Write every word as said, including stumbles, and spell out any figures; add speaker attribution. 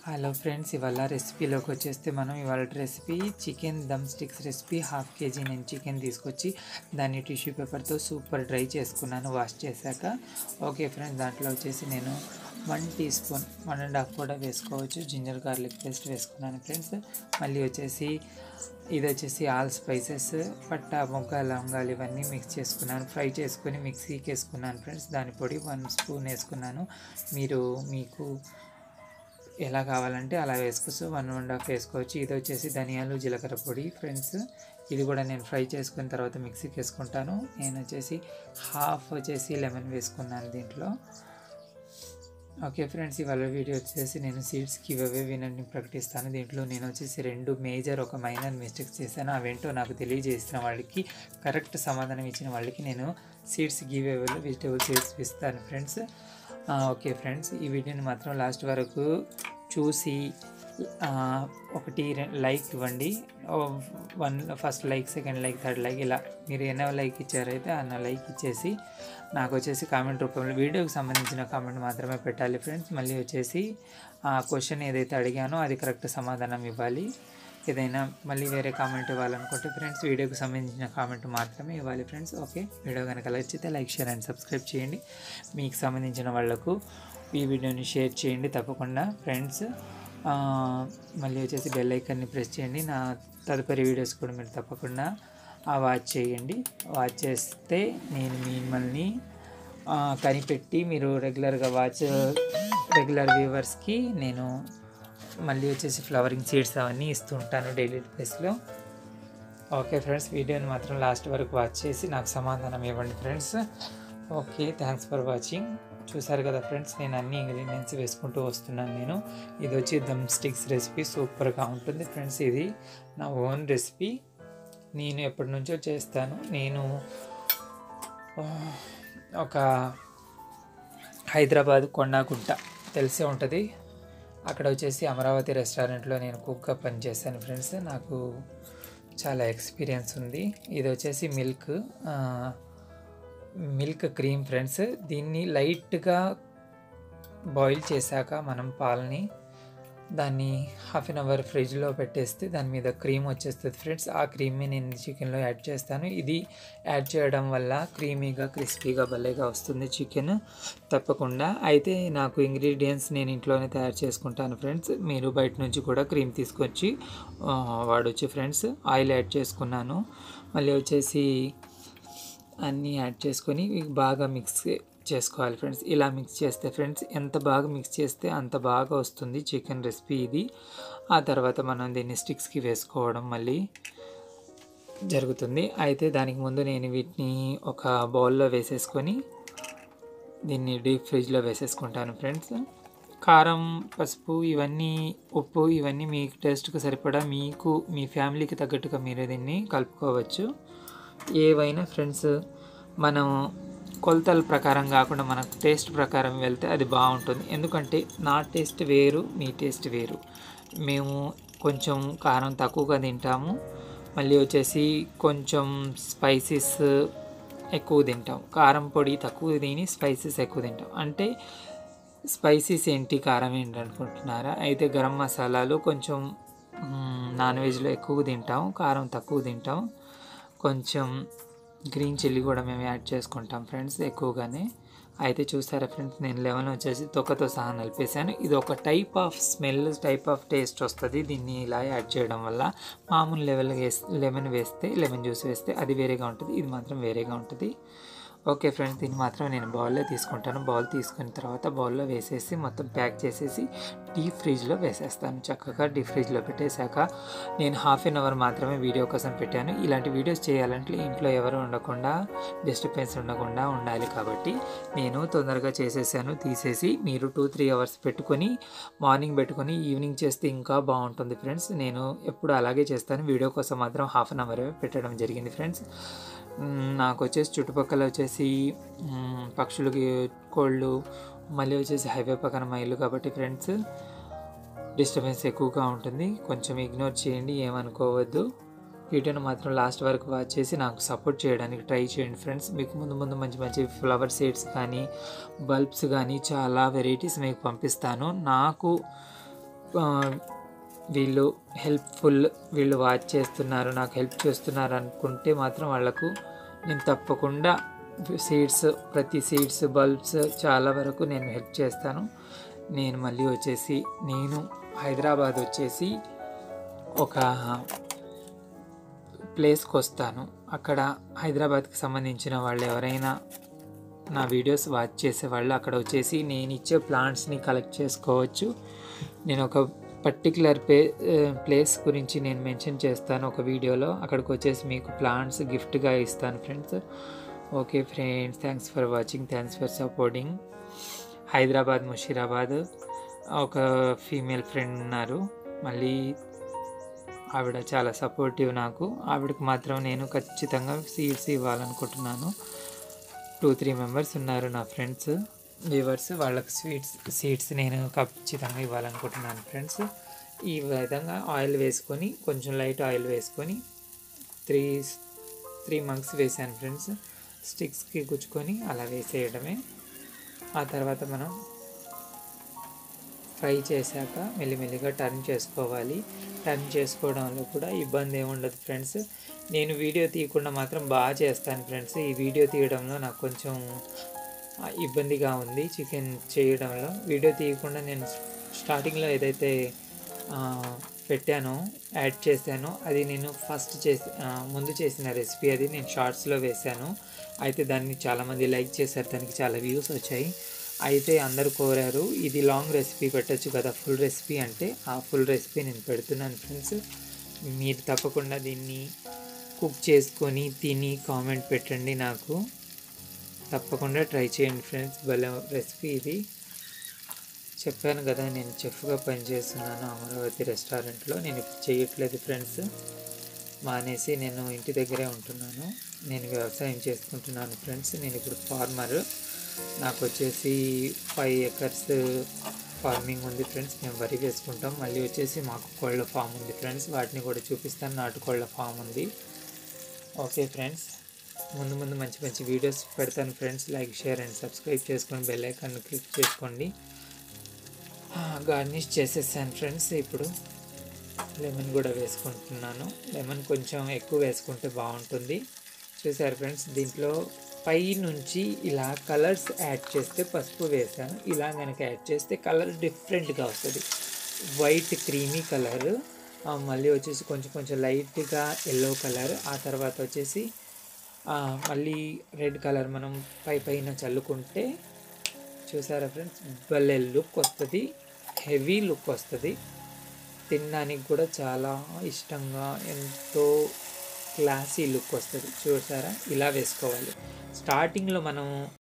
Speaker 1: Hello friends, ఇవాళ రెసిపీలోకి వచ్చేస్తే మనం ఇవాళ recipe chicken dum sticks recipe. Half KG నేను చికెన్ తీసుకొచ్చి దాన్ని టిష్యూ పేపర్తో సూపర్ డ్రై చేసుకున్నాను వాష్ చేశాక. ఓకే ఫ్రెండ్స్, దాంట్లో వచ్చేసి నేను one tea spoon one and half కూడా వేసుకోవచ్చు జింజర్ గార్లిక్ పేస్ట్ వేసుకున్నాను ఫ్రెండ్స్. మళ్ళీ వచ్చేసి ఇది వచ్చేసి ఆల్ స్పైసెస్, పట్టా, మొగ్గ, లవంగాలు ఇవన్నీ మిక్స్ చేసుకున్నాను. ఫ్రై చేసుకొని మిక్సీకి వేసుకున్నాను ఫ్రెండ్స్. దాని పొడి వన్ స్పూన్ వేసుకున్నాను. మీరు మీకు ఎలా కావాలంటే అలా వేసుకోవచ్చు, వన్ అండ్ హాఫ్ వేసుకోవచ్చు. ఇది వచ్చేసి ధనియాలు, జీలకర్ర పొడి ఫ్రెండ్స్. ఇది కూడా నేను ఫ్రై చేసుకున్న తర్వాత మిక్సీకి వేసుకుంటాను. నేను వచ్చేసి హాఫ్ వచ్చేసి లెమన్ వేసుకున్నాను దీంట్లో. ఓకే ఫ్రెండ్స్, ఇవాళ వీడియో వచ్చేసి నేను సీడ్స్ గివ్ అవే వినర్ని ప్రకటిస్తాను. దీంట్లో నేను వచ్చేసి రెండు మేజర్ ఒక మైనర్ మిస్టేక్స్ చేశాను. అవేంటో నాకు తెలియజేసిన వాళ్ళకి, కరెక్ట్ సమాధానం ఇచ్చిన వాళ్ళకి నేను సీడ్స్ గివ్ అవేలో వెజిటేబుల్ సీడ్స్ ఇస్తాను ఫ్రెండ్స్. ఓకే ఫ్రెండ్స్, ఈ వీడియోని మాత్రం లాస్ట్ వరకు చూసి ఒకటి లైక్ ఇవ్వండి. One first like, second like, third like, ఇలా మీరు ఎన్నో లైక్ ఇచ్చారైతే అన్న లైక్ ఇచ్చేసి నాకు వచ్చేసి కామెంట్ రూపంలో వీడియోకి సంబంధించిన కామెంట్ మాత్రమే పెట్టాలి ఫ్రెండ్స్. మళ్ళీ వచ్చేసి ఆ క్వశ్చన్ ఏదైతే అడిగానో అది కరెక్ట్ సమాధానం ఇవ్వాలి. ఏదైనా మళ్ళీ వేరే కామెంట్ ఇవ్వాలనుకుంటే ఫ్రెండ్స్ వీడియోకి సంబంధించిన కామెంట్ మాత్రమే ఇవ్వాలి ఫ్రెండ్స్. ఓకే, వీడియో కనుక నచ్చితే లైక్, షేర్ అండ్ సబ్స్క్రైబ్ చేయండి. మీకు సంబంధించిన వాళ్ళకు ఈ వీడియోని షేర్ చేయండి తప్పకుండా ఫ్రెండ్స్. మళ్ళీ వచ్చేసి బెల్ ఐకాన్ని ప్రెస్ చేయండి. నా తదుపరి వీడియోస్ కూడా మీరు తప్పకుండా వాచ్ చేయండి. వాచ్ చేస్తే నేను మిమ్మల్ని కనిపెట్టి మీరు రెగ్యులర్గా వాచ్ రెగ్యులర్ వ్యూవర్స్కి నేను మళ్ళీ వచ్చేసి ఫ్లవరింగ్ సీడ్స్ అవన్నీ ఇస్తూ ఉంటాను డైలీ బేస్లో. ఓకే ఫ్రెండ్స్, వీడియోని మాత్రం లాస్ట్ వరకు వాచ్ చేసి నాకు సమాధానం ఇవ్వండి friends. Okay, thanks for watching. చూసారు కదా ఫ్రెండ్స్, నేను అన్ని ఇంగ్రీడియంట్స్ వేసుకుంటూ వస్తున్నాను. నేను ఇది వచ్చి దమ్ స్టిక్స్ రెసిపీ సూపర్గా ఉంటుంది ఫ్రెండ్స్. ఇది నా ఓన్ రెసిపీ, నేను ఎప్పటి నుంచో చేస్తాను. నేను ఒక హైదరాబాద్ కొండాగుట్ట తెలిసే ఉంటుంది, అక్కడ వచ్చేసి అమరావతి రెస్టారెంట్లో నేను కుక్గా పనిచేస్తాను ఫ్రెండ్స్. నాకు చాలా ఎక్స్పీరియన్స్ ఉంది. ఇది వచ్చేసి మిల్క్ మిల్క్ క్రీమ్ ఫ్రెండ్స్. దీన్ని లైట్గా బాయిల్ చేశాక మనం పాలని దాన్ని హాఫ్ అన్ అవర్ ఫ్రిడ్జ్లో పెట్టేస్తే దాని మీద క్రీమ్ వచ్చేస్తుంది ఫ్రెండ్స్. ఆ క్రీమ్ని నేను చికెన్లో యాడ్ చేస్తాను. ఇది యాడ్ చేయడం వల్ల క్రీమీగా, క్రిస్పీగా భలేగా వస్తుంది చికెన్ తప్పకుండా. అయితే నాకు ఇంగ్రీడియంట్స్ నేను ఇంట్లోనే తయారు చేసుకుంటాను ఫ్రెండ్స్. మీరు బయట నుంచి కూడా క్రీమ్ తీసుకొచ్చి వాడొచ్చు ఫ్రెండ్స్. ఆయిల్ యాడ్ చేసుకున్నాను. మళ్ళీ వచ్చేసి అన్నీ యాడ్ చేసుకొని బాగా మిక్స్ చేసుకోవాలి ఫ్రెండ్స్. ఇలా మిక్స్ చేస్తే ఫ్రెండ్స్ ఎంత బాగా మిక్స్ చేస్తే అంత బాగా వస్తుంది చికెన్ రెసిపీ ఇది. ఆ తర్వాత మనం దీన్ని స్టిక్స్కి వేసుకోవడం మళ్ళీ జరుగుతుంది. అయితే దానికి ముందు నేను వీటిని ఒక బౌల్లో వేసేసుకొని దీన్ని డీప్ ఫ్రిడ్జ్లో వేసేసుకుంటాను ఫ్రెండ్స్. కారం, పసుపు, ఇవన్నీ ఉప్పు ఇవన్నీ మీ టేస్ట్కి సరిపడా మీకు మీ ఫ్యామిలీకి తగ్గట్టుగా మీరు దీన్ని కలుపుకోవచ్చు. ఏవైనా ఫ్రెండ్స్ మనం కొలతల ప్రకారం కాకుండా మనకు టేస్ట్ ప్రకారం వెళ్తే అది బాగుంటుంది. ఎందుకంటే నా టేస్ట్ వేరు, మీ టేస్ట్ వేరు. మేము కొంచెం కారం తక్కువగా తింటాము, మళ్ళీ వచ్చేసి కొంచెం స్పైసెస్ ఎక్కువ తింటాం. కారం పొడి తక్కువ తిని స్పైసెస్ ఎక్కువ తింటాం. అంటే స్పైసెస్ ఏంటి, కారం ఏంటి అనుకుంటున్నారా? అయితే గరం మసాలాలు కొంచెం నాన్ వెజ్లో ఎక్కువ తింటాం, కారం తక్కువ తింటాం. కొంచెం గ్రీన్ చిల్లీ కూడా మేము యాడ్ చేసుకుంటాం ఫ్రెండ్స్ ఎక్కువగానే. అయితే చూసారా ఫ్రెండ్స్, నేను లెమన్ వచ్చేసి తొక్కతో సహా నలిపేసాను. ఇది ఒక type of smell, type of taste వస్తుంది దీన్ని ఇలా యాడ్ చేయడం వల్ల. మామూలు లెవెల్ వేసి లెమన్ వేస్తే, లెమన్ జ్యూస్ వేస్తే అది వేరేగా ఉంటుంది, ఇది మాత్రం వేరేగా ఉంటుంది. ఓకే ఫ్రెండ్స్, దీన్ని మాత్రం నేను బౌల్లో తీసుకుంటాను. బౌల్ తీసుకున్న తర్వాత బౌల్లో వేసేసి మొత్తం ప్యాక్ చేసేసి డీప్ ఫ్రిడ్జ్లో వేసేస్తాను. చక్కగా డీప్ ఫ్రిడ్జ్లో పెట్టేశాక నేను హాఫ్ అన్ అవర్ మాత్రమే వీడియో కోసం పెట్టాను. ఇలాంటి వీడియోస్ చేయాలంటే ఇంట్లో ఎవరు ఉండకుండా, డిస్టర్బెన్స్ ఉండకుండా ఉండాలి కాబట్టి నేను తొందరగా చేసేసాను. తీసేసి మీరు టూ త్రీ అవర్స్ పెట్టుకొని మార్నింగ్ పెట్టుకొని ఈవినింగ్ చేస్తే ఇంకా బాగుంటుంది ఫ్రెండ్స్. నేను ఎప్పుడు అలాగే చేస్తాను. వీడియో కోసం మాత్రం హాఫ్ అన్ అవర్ పెట్టడం జరిగింది ఫ్రెండ్స్. నాకు వచ్చేసి చుట్టుపక్కల వచ్చేసి పక్షులకి, కోళ్ళు, మళ్ళీ వచ్చేసి హైవే పక్కన మా ఇల్లు కాబట్టి ఫ్రెండ్స్ డిస్టర్బెన్స్ ఎక్కువగా ఉంటుంది. కొంచెం ఇగ్నోర్ చేయండి, ఏమనుకోవద్దు. వీడియోని మాత్రం లాస్ట్ వరకు వాచ్ చేసి నాకు సపోర్ట్ చేయడానికి ట్రై చేయండి ఫ్రెండ్స్. మీకు ముందు ముందు మంచి మంచి ఫ్లవర్ సీడ్స్ కానీ, బల్బ్స్ కానీ చాలా వెరైటీస్ మీకు పంపిస్తాను. నాకు వీళ్ళు హెల్ప్ఫుల్, వీళ్ళు వాచ్ చేస్తున్నారు, నాకు హెల్ప్ చేస్తున్నారు అనుకుంటే మాత్రం వాళ్ళకు నేను తప్పకుండా సీడ్స్, ప్రతి సీడ్స్, బల్బ్స్ చాలా వరకు నేను హెల్ప్ చేస్తాను. నేను మళ్ళీ వచ్చేసి నేను హైదరాబాద్ వచ్చేసి ఒక ప్లేస్కి వస్తాను. అక్కడ హైదరాబాద్కి సంబంధించిన వాళ్ళు ఎవరైనా నా వీడియోస్ వాచ్ చేసేవాళ్ళు అక్కడ వచ్చేసి నేను ఇచ్చే ప్లాంట్స్ని కలెక్ట్ చేసుకోవచ్చు. నేను ఒక పర్టికులర్ ప్లే ప్లేస్ గురించి నేను మెన్షన్ చేస్తాను ఒక వీడియోలో. అక్కడికి వచ్చేసి మీకు ప్లాంట్స్ గిఫ్ట్గా ఇస్తాను friends. Okay friends, thanks for watching, thanks for supporting. Hyderabad, Musheerabad ఒక ఫీమేల్ ఫ్రెండ్ ఉన్నారు, మళ్ళీ ఆవిడ చాలా సపోర్టివ్ నాకు. ఆవిడకి మాత్రం నేను ఖచ్చితంగా సీడ్స్ ఇవ్వాలనుకుంటున్నాను. టూ త్రీ మెంబర్స్ ఉన్నారు నా ఫ్రెండ్స్ వ్యూవర్స్, వాళ్ళకి స్వీట్స్ సీడ్స్ నేను ఖచ్చితంగా ఇవ్వాలనుకుంటున్నాను ఫ్రెండ్స్. ఈ విధంగా ఆయిల్ వేసుకొని, కొంచెం లైట్ ఆయిల్ వేసుకొని త్రీ త్రీ మంక్స్ వేసాను ఫ్రెండ్స్. స్టిక్స్కి గుచ్చుకొని అలా వేసేయడమే. ఆ తర్వాత మనం ఫ్రై చేశాక మెల్లిమెల్లిగా టర్న్ చేసుకోవాలి. టర్న్ చేసుకోవడంలో కూడా ఇబ్బంది ఏమి ఉండదు ఫ్రెండ్స్. నేను వీడియో తీయకుండా మాత్రం బాగా చేస్తాను ఫ్రెండ్స్. ఈ వీడియో తీయడంలో నాకు కొంచెం ఇబ్బందిగా ఉంది చికెన్ చేయడంలో. వీడియో తీయకుండా నేను స్టార్టింగ్లో ఏదైతే పెట్టానో, యాడ్ చేశానో, అది నేను ఫస్ట్ చేసి ముందు చేసిన రెసిపీ, అది నేను షార్ట్స్లో వేశాను. అయితే దాన్ని చాలామంది లైక్ చేశారు, దానికి చాలా వ్యూస్ వచ్చాయి. అయితే అందరూ కోరారు ఇది లాంగ్ రెసిపీ పెట్టచ్చు కదా ఫుల్ రెసిపీ అంటే, ఆ ఫుల్ రెసిపీ నేను పెడుతున్నాను ఫ్రెండ్స్. మీరు తప్పకుండా దీన్ని కుక్ చేసుకొని తిని కామెంట్ పెట్టండి నాకు. తప్పకుండా ట్రై చేయండి ఫ్రెండ్స్, భలే రెసిపీ ఇది. చెప్పాను కదా నేను చెఫ్గా పనిచేస్తున్నాను అమరావతి రెస్టారెంట్లో. నేను ఇప్పుడు చేయట్లేదు ఫ్రెండ్స్, మానేసి నేను ఇంటి దగ్గరే ఉంటున్నాను. నేను వ్యవసాయం చేసుకుంటున్నాను ఫ్రెండ్స్. నేను ఇప్పుడు ఫార్మర్. నాకు వచ్చేసి ఫైవ్ ఎకర్స్ ఫార్మింగ్ ఉంది ఫ్రెండ్స్. మేము వరి వేసుకుంటాం. మళ్ళీ వచ్చేసి మాకు కోళ్ళ ఫామ్ ఉంది ఫ్రెండ్స్, వాటిని కూడా చూపిస్తాను. నాటుకోళ్ళ ఫామ్ ఉంది. ఓకే ఫ్రెండ్స్, ముందు ముందు మంచి మంచి వీడియోస్ పెడతాను friends. Like, share and subscribe చేసుకొని బెల్ ఐకాన్ క్లిక్ చేసుకోండి. గార్నిష్ చేసేసాను ఫ్రెండ్స్. ఇప్పుడు లెమన్ కూడా వేసుకుంటున్నాను. లెమన్ కొంచెం ఎక్కువ వేసుకుంటే బాగుంటుంది. చూసారు ఫ్రెండ్స్, దీంట్లో పై నుంచి ఇలా కలర్స్ యాడ్ చేస్తే, పసుపు వేసాను, ఇలా కనుక యాడ్ చేస్తే కలర్ డిఫరెంట్గా వస్తుంది. వైట్ క్రీమీ కలర్, మళ్ళీ వచ్చేసి కొంచెం కొంచెం లైట్గా ఎల్లో కలర్, ఆ తర్వాత వచ్చేసి మళ్ళీ రెడ్ కలర్ మనం పై పైన చల్లుకుంటే, చూసారా ఫ్రెండ్స్, భలే లుక్ వస్తుంది, హెవీ లుక్ వస్తుంది. తినడానికి కూడా చాలా ఇష్టంగా, ఎంతో క్లాసీ లుక్ వస్తుంది. చూసారా, ఇలా వేసుకోవాలి. స్టార్టింగ్లో మనం